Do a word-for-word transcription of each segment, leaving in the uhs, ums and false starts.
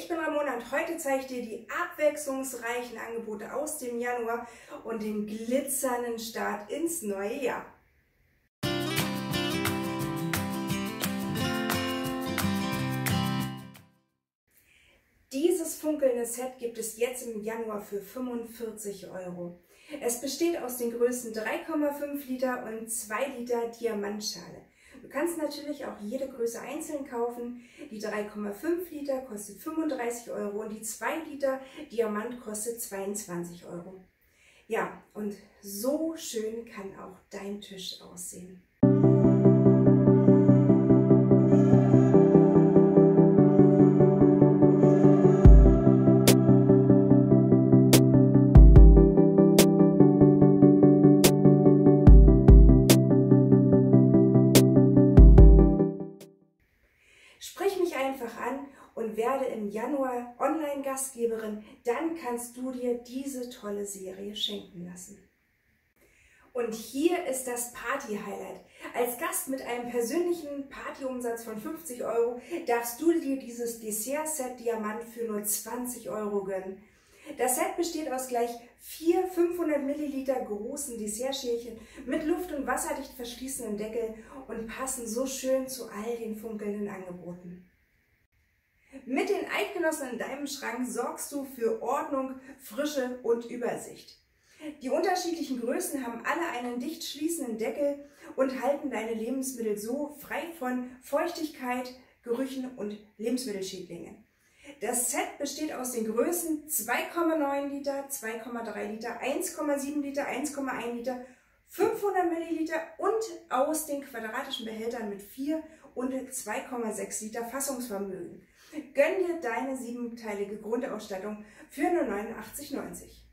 ich bin Ramona und heute zeige ich dir die abwechslungsreichen Angebote aus dem Januar und den glitzernden Start ins neue Jahr. Dieses funkelnde Set gibt es jetzt im Januar für fünfundvierzig Euro. Es besteht aus den Größen drei Komma fünf Liter und zwei Liter Diamantschale. Du kannst natürlich auch jede Größe einzeln kaufen. Die drei Komma fünf Liter kostet fünfunddreißig Euro und die zwei Liter Diamant kostet zweiundzwanzig Euro. Ja, und so schön kann auch dein Tisch aussehen. Sprich mich einfach an und werde im Januar Online-Gastgeberin, dann kannst du dir diese tolle Serie schenken lassen. Und hier ist das Party-Highlight. Als Gast mit einem persönlichen Partyumsatz von fünfzig Euro darfst du dir dieses Dessert-Set Diamant für nur zwanzig Euro gönnen. Das Set besteht aus gleich vier fünfhundert Milliliter großen Dessertschälchen mit luft- und wasserdicht verschließenden Deckel und passen so schön zu all den funkelnden Angeboten. Mit den Eidgenossen in deinem Schrank sorgst du für Ordnung, Frische und Übersicht. Die unterschiedlichen Größen haben alle einen dicht schließenden Deckel und halten deine Lebensmittel so frei von Feuchtigkeit, Gerüchen und Lebensmittelschädlingen. Das Set besteht aus den Größen zwei Komma neun Liter, zwei Komma drei Liter, eins Komma sieben Liter, eins Komma eins Liter, fünfhundert Milliliter und aus den quadratischen Behältern mit vier und zwei Komma sechs Liter Fassungsvermögen. Gönn dir deine siebenteilige Grundausstattung für nur neunundachtzig neunzig.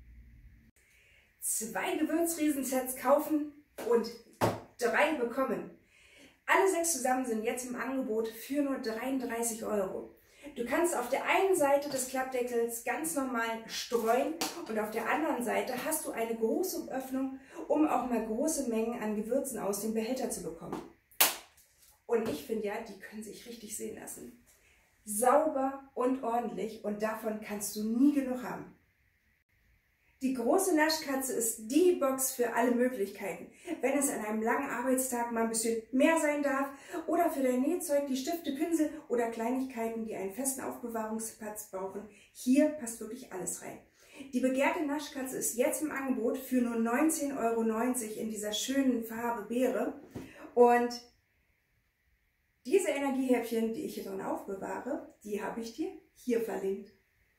Zwei Gewürzriesensets kaufen und drei bekommen. Alle sechs zusammen sind jetzt im Angebot für nur dreiunddreißig Euro. Du kannst auf der einen Seite des Klappdeckels ganz normal streuen und auf der anderen Seite hast du eine große Öffnung, um auch mal große Mengen an Gewürzen aus dem Behälter zu bekommen. Und ich finde ja, die können sich richtig sehen lassen. Sauber und ordentlich und davon kannst du nie genug haben. Die große Naschkatze ist die Box für alle Möglichkeiten. Wenn es an einem langen Arbeitstag mal ein bisschen mehr sein darf oder für dein Nähzeug die Stifte, Pinsel oder Kleinigkeiten, die einen festen Aufbewahrungsplatz brauchen, hier passt wirklich alles rein. Die begehrte Naschkatze ist jetzt im Angebot für nur neunzehn Euro neunzig in dieser schönen Farbe Beere. Und diese Energiehäppchen, die ich hier drin aufbewahre, die habe ich dir hier verlinkt.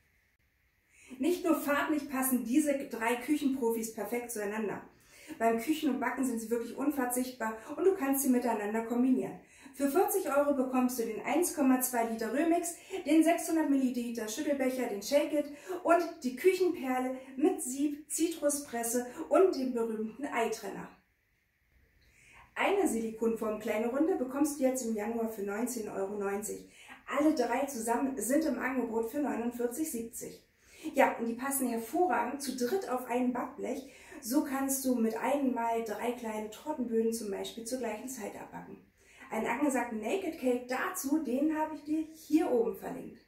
Nicht nur farblich passen diese drei Küchenprofis perfekt zueinander. Beim Küchen und Backen sind sie wirklich unverzichtbar und du kannst sie miteinander kombinieren. Für vierzig Euro bekommst du den eins Komma zwei Liter Röhmix, den sechshundert Milliliter Schüttelbecher, den Shake It und die Küchenperle mit Sieb, Zitruspresse und dem berühmten Eitrenner. Eine Silikonform kleine Runde bekommst du jetzt im Januar für neunzehn Euro neunzig. Alle drei zusammen sind im Angebot für neunundvierzig Euro siebzig. Ja, und die passen hervorragend zu dritt auf ein Backblech. So kannst du mit einem Mal drei kleine Tortenböden zum Beispiel zur gleichen Zeit abbacken. Einen angesagten Naked Cake dazu, den habe ich dir hier oben verlinkt.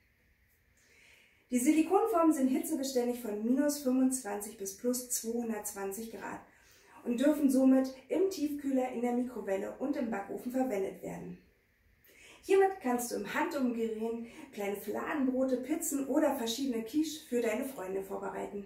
Die Silikonformen sind hitzebeständig von minus fünfundzwanzig bis plus zweihundertzwanzig Grad und dürfen somit im Tiefkühler, in der Mikrowelle und im Backofen verwendet werden. Hiermit kannst du im Handumdrehen kleine Fladenbrote, Pizzen oder verschiedene Quiche für deine Freunde vorbereiten.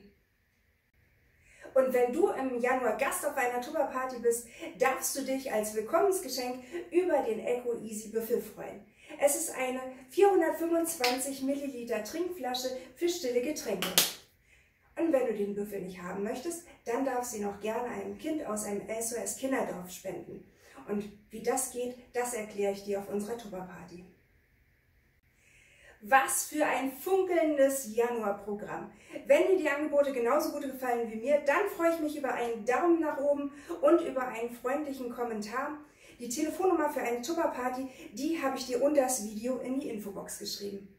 Und wenn du im Januar Gast auf einer Tupperparty bist, darfst du dich als Willkommensgeschenk über den Eco Easy Büffel freuen. Es ist eine vierhundertfünfundzwanzig Milliliter Trinkflasche für stille Getränke. Und wenn du den Büffel nicht haben möchtest, dann darfst du ihn auch gerne einem Kind aus einem S O S Kinderdorf spenden. Und wie das geht, das erkläre ich dir auf unserer Tupperparty. Was für ein funkelndes Januarprogramm! Wenn dir die Angebote genauso gut gefallen wie mir, dann freue ich mich über einen Daumen nach oben und über einen freundlichen Kommentar. Die Telefonnummer für eine Tupperparty, die habe ich dir unter das Video in die Infobox geschrieben.